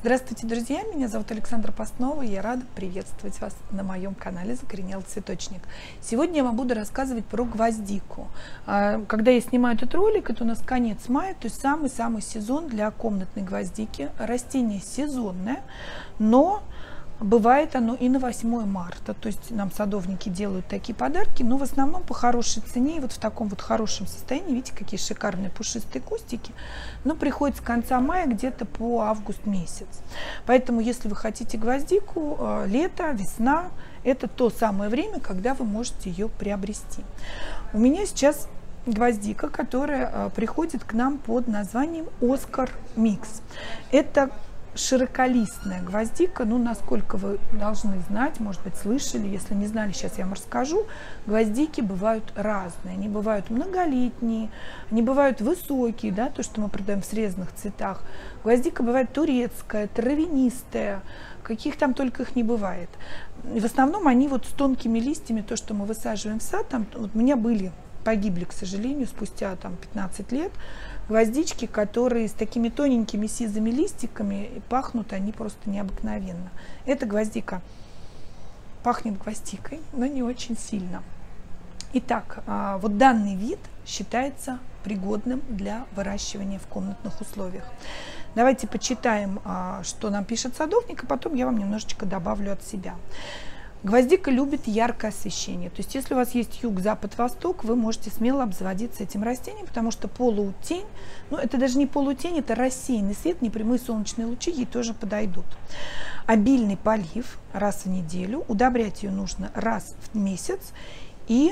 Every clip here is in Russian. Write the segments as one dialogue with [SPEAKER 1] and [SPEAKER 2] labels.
[SPEAKER 1] Здравствуйте, друзья! Меня зовут Александра Постнова, и я рада приветствовать вас на моем канале «Закоренелый цветочник». Сегодня я вам буду рассказывать про гвоздику. Когда я снимаю этот ролик, это у нас конец мая, то есть самый-самый сезон для комнатной гвоздики. Растение сезонное, но бывает оно и на 8 марта, то есть нам садовники делают такие подарки, но в основном по хорошей цене и вот в таком вот хорошем состоянии. Видите, какие шикарные пушистые кустики, но приходит с конца мая где-то по август месяц. Поэтому если вы хотите гвоздику, лето, весна, это то самое время, когда вы можете ее приобрести. У меня сейчас гвоздика, которая приходит к нам под названием Оскар Микс. Это широколистная гвоздика, ну, насколько вы должны знать, может быть, слышали, если не знали, сейчас я вам расскажу. Гвоздики бывают разные, они бывают многолетние, они бывают высокие, да, то, что мы продаем в срезанных цветах. Гвоздика бывает турецкая, травянистая, каких там только их не бывает. И в основном они вот с тонкими листьями, то, что мы высаживаем в сад, там, вот у меня погибли, к сожалению, спустя там 15 лет, гвоздички, которые с такими тоненькими сизыми листиками, и пахнут они просто необыкновенно. Эта гвоздика пахнет гвоздикой, но не очень сильно. Итак, вот данный вид считается пригодным для выращивания в комнатных условиях. Давайте почитаем, что нам пишет садовник, а потом я вам немножечко добавлю от себя. Гвоздика любит яркое освещение. То есть, если у вас есть юг, запад, восток, вы можете смело обзаводиться этим растением, потому что полутень, ну это даже не полутень, это рассеянный свет, непрямые солнечные лучи ей тоже подойдут. Обильный полив раз в неделю, удобрять ее нужно раз в месяц и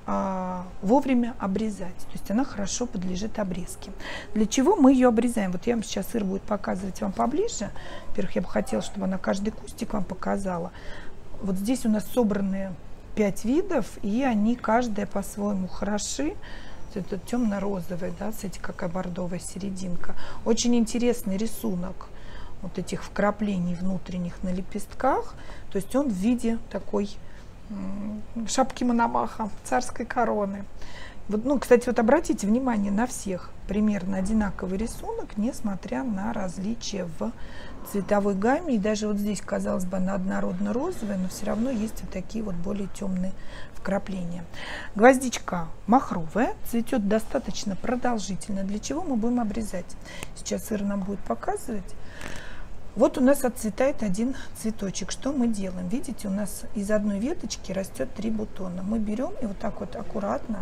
[SPEAKER 1] вовремя обрезать. То есть она хорошо подлежит обрезке. Для чего мы ее обрезаем? Вот я вам сейчас Ира будет показывать вам поближе. Во-первых, я бы хотела, чтобы она каждый кустик вам показала. Вот здесь у нас собраны 5 видов, и они каждая по-своему хороши. Это темно-розовый, да, смотрите, какая бордовая серединка. Очень интересный рисунок вот этих вкраплений внутренних на лепестках. То есть он в виде такой шапки Мономаха, царской короны. Вот, ну, кстати, вот обратите внимание, на всех примерно одинаковый рисунок, несмотря на различия в цветовой гамме. И даже вот здесь, казалось бы, она однородно розовая, но все равно есть вот такие вот более темные вкрапления. Гвоздичка махровая, цветет достаточно продолжительно. Для чего мы будем обрезать? Сейчас Ира нам будет показывать. Вот у нас отцветает один цветочек. Что мы делаем? Видите, у нас из одной веточки растет 3 бутона. Мы берем и вот так вот аккуратно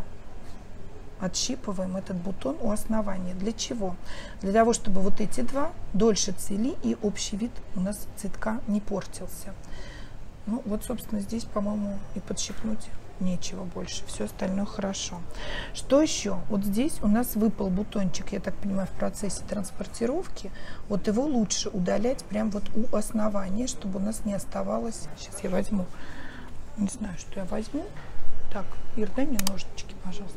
[SPEAKER 1] отщипываем этот бутон у основания. Для чего? Для того, чтобы вот эти два дольше цвели и общий вид у нас цветка не портился. Ну вот, собственно, здесь, по-моему, и подщипнуть нечего больше. Все остальное хорошо. Что еще? Вот здесь у нас выпал бутончик, я так понимаю, в процессе транспортировки. Вот его лучше удалять прям вот у основания, чтобы у нас не оставалось. Сейчас я возьму. Не знаю, что я возьму. Так, Ир, дай мне ножнички, пожалуйста.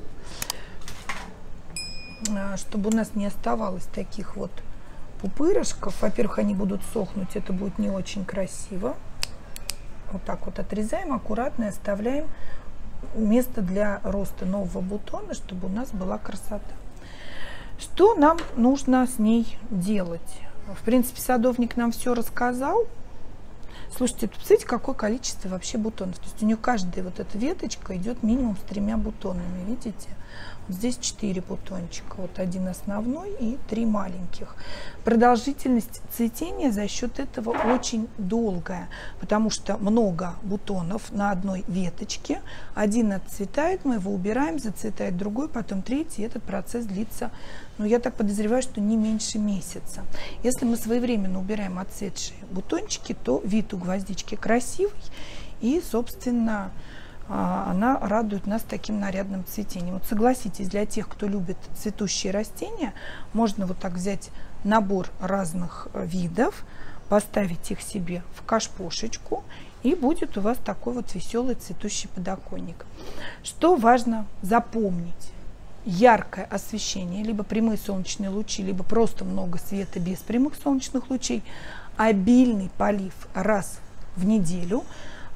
[SPEAKER 1] Чтобы у нас не оставалось таких вот пупырышков. Во-первых, они будут сохнуть, это будет не очень красиво. Вот так вот отрезаем аккуратно и оставляем место для роста нового бутона, чтобы у нас была красота. Что нам нужно с ней делать? В принципе, садовник нам все рассказал. Слушайте, посмотрите, какое количество вообще бутонов. То есть у нее каждая вот эта веточка идет минимум с 3 бутонами, видите? Вот здесь 4 бутончика, вот один основной и 3 маленьких. Продолжительность цветения за счет этого очень долгая, потому что много бутонов на одной веточке. Один отцветает, мы его убираем, зацветает другой, потом третий. Этот процесс длится, ну, я так подозреваю, что не меньше месяца. Если мы своевременно убираем отцветшие бутончики, то вид у гвоздички красивый и, собственно, она радует нас таким нарядным цветением. Вот согласитесь, для тех, кто любит цветущие растения, можно вот так взять набор разных видов, поставить их себе в кашпошечку, и будет у вас такой вот веселый цветущий подоконник. Что важно запомнить? Яркое освещение, либо прямые солнечные лучи, либо просто много света без прямых солнечных лучей, обильный полив раз в неделю.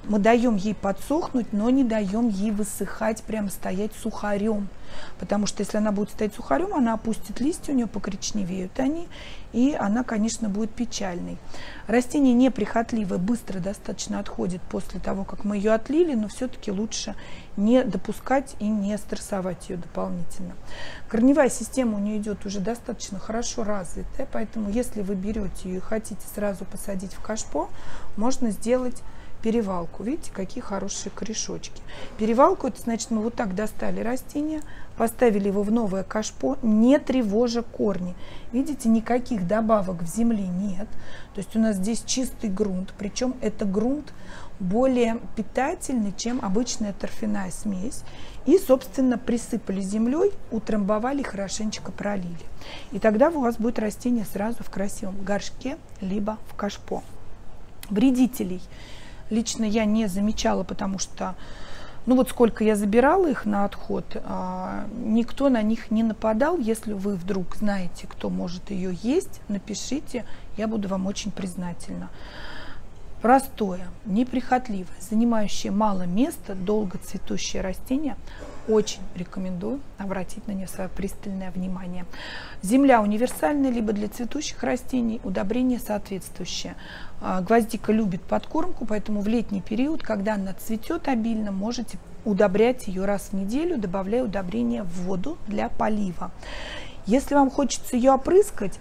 [SPEAKER 1] Мы даем ей подсохнуть, но не даем ей высыхать, прям стоять сухарем. Потому что если она будет стоять сухарем, она опустит листья, у нее покоричневеют они, и она, конечно, будет печальной. Растение неприхотливое, быстро достаточно отходит после того, как мы ее отлили, но все-таки лучше не допускать и не стрессовать ее дополнительно. Корневая система у нее идет уже достаточно хорошо развитая, поэтому если вы берете ее и хотите сразу посадить в кашпо, можно сделать перевалку. Видите, какие хорошие корешочки. Перевалку — это значит, мы вот так достали растение, поставили его в новое кашпо, не тревожа корни. Видите, никаких добавок в земле нет. То есть у нас здесь чистый грунт, причем это грунт более питательный, чем обычная торфяная смесь. И, собственно, присыпали землей, утрамбовали, хорошенечко пролили. И тогда у вас будет растение сразу в красивом горшке, либо в кашпо. Вредителей лично я не замечала, потому что, ну вот сколько я забирала их на отход, никто на них не нападал. Если вы вдруг знаете, кто может ее есть, напишите, я буду вам очень признательна. Простое, неприхотливое, занимающее мало места, долго цветущее растение. Очень рекомендую обратить на нее свое пристальное внимание. Земля универсальная, либо для цветущих растений, удобрение соответствующее. Гвоздика любит подкормку, поэтому в летний период, когда она цветет обильно, можете удобрять ее раз в неделю, добавляя удобрение в воду для полива. Если вам хочется ее опрыскать,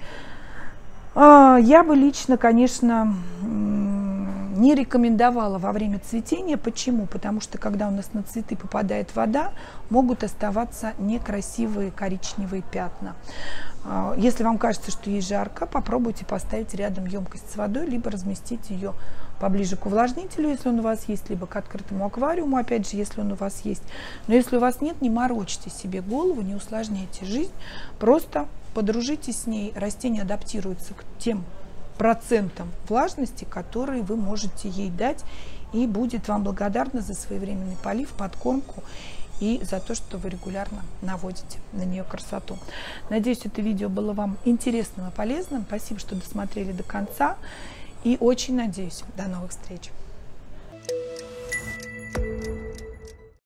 [SPEAKER 1] я бы лично, конечно, не рекомендовала во время цветения. Почему? Потому что когда у нас на цветы попадает вода, могут оставаться некрасивые коричневые пятна. Если вам кажется, что ей жарко, попробуйте поставить рядом емкость с водой, либо разместить ее поближе к увлажнителю, если он у вас есть, либо к открытому аквариуму, опять же, если он у вас есть. Но если у вас нет, не морочьте себе голову, не усложняйте жизнь, просто подружитесь с ней. Растение адаптируется к тем процентам влажности, которые вы можете ей дать, и будет вам благодарна за своевременный полив, подкормку и за то, что вы регулярно наводите на нее красоту. Надеюсь, это видео было вам интересным и полезным. Спасибо, что досмотрели до конца, и очень надеюсь, до новых встреч.